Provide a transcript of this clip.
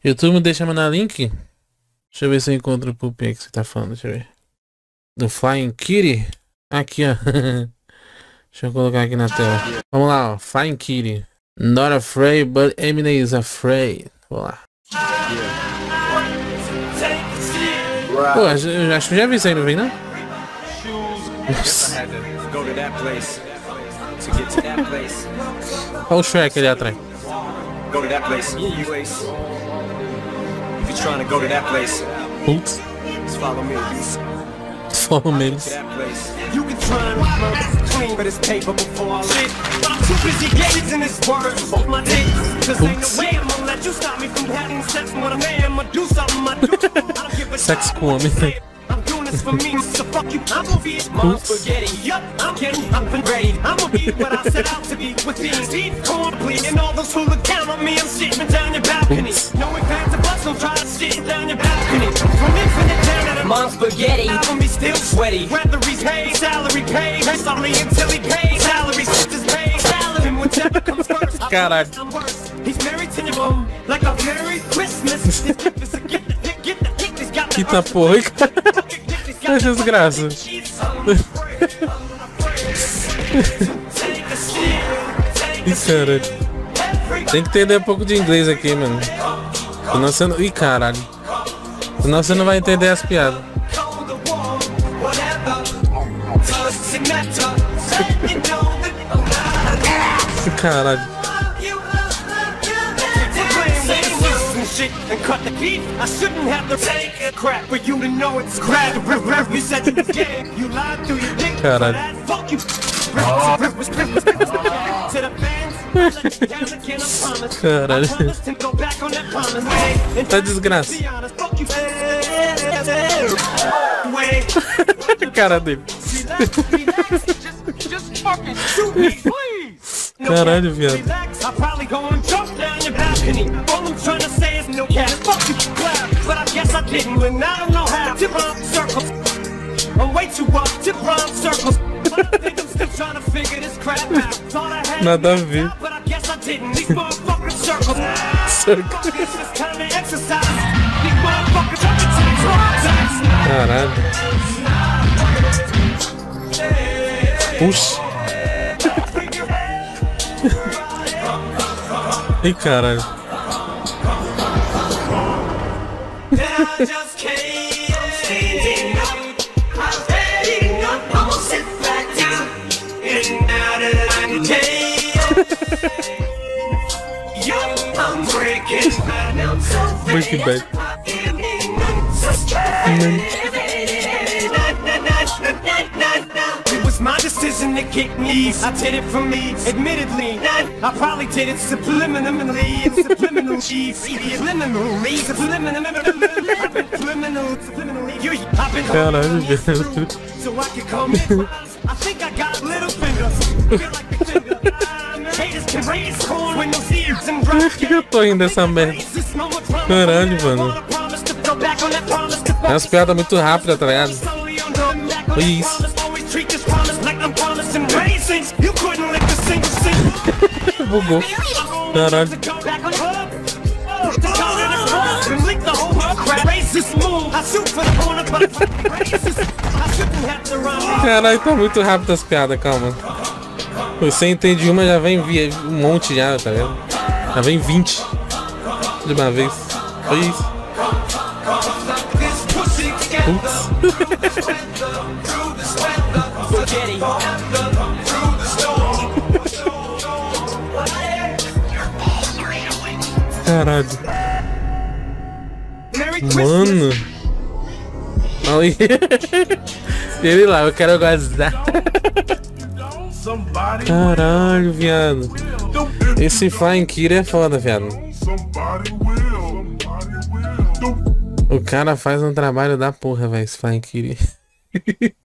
YouTube me deixa mandar link. Deixa eu ver se eu encontro o pupinha que você tá falando. Deixa eu ver. Do Flying Kitty. Aqui, ó. Deixa eu colocar aqui na tela. Vamos lá, ó. Flying Kitty. Not afraid, but Eminem is afraid. Vamos lá. Pô, eu acho que já vi isso aí, não vem, não? Olha o Shrek ali atrás. Putz. Follow me. You can try and run my clean, but it's paper before I live. But I'm too busy gazing this word on my dick. Cause ain't no way I'm gonna let you stop me from having sex with a man. I'ma do something, I don't give a sex com homem. I'm doing this for me, so fuck you. I'm gonna be mom spaghetti. Yup, I'm getting up and ready. I'm gonna be what I set out to be with beans, deep corn, bleed, and all those who look down on me. I'm sitting down your balcony. No impact to bust, don't try to sit down your balcony. From infinite down at a mom spaghetti. I'm gonna be still sweaty. Whether he's paid, salary paid, solely until he pays. Salary sisters paid, salary whichever comes first. Caralho. He's married to your mom, like a Merry Christmas. Eita porra, cara. Que desgraça. Ih, cara. Tem que entender um pouco de inglês aqui, mano. Senão você não... Ih, caralho. Senão você não vai entender as piadas. Caralho. And cut the beat. I shouldn't have to take a crap for you to know it's crap. You said you was gay. You lied through your dick. Caralho. Fuck you. To the fans. Caralho. Tá desgraça. Cara dele. Caralho, viado. But I guess I didn't, and I don't know how to run circles. I'm way too up to run circles. But I think I'm still trying to figure this crap out. Thought I had nada a ver. But I guess I didn't. These motherfucking circles. Circles. This is time to exercise. These motherfuckers up to the traumatized. Caralho. Puxa. Ih, caralho. I just can't. I'm standing up. I'm standing up. I'm gonna sit back down. And now that I'm dead, I'm breaking bad. Now I'm so breaking bad. It was my decision to kick me. I did it for me, admittedly. I probably did it subliminally. Subliminally. Caralho, velho. So I can come in. I think I got little fingers. Feel like a finger. Haters can raise corn when no seeds and dry. Por que eu tô indo dessa merda? Caralho, mano. É umas piadas muito rápidas, tá ligado? Foi isso. Bugou. Caralho. Caralho, tá muito rápido as piadas, calma. Você entende uma, já vem um monte já, tá vendo? Já vem 20 de uma vez. Foi isso. Ups. Caralho. Mano. Olha ele lá, eu quero gozar. Caralho, viado. Esse Flying Kitty é foda, viado. O cara faz um trabalho da porra, velho, esse Flying Kitty.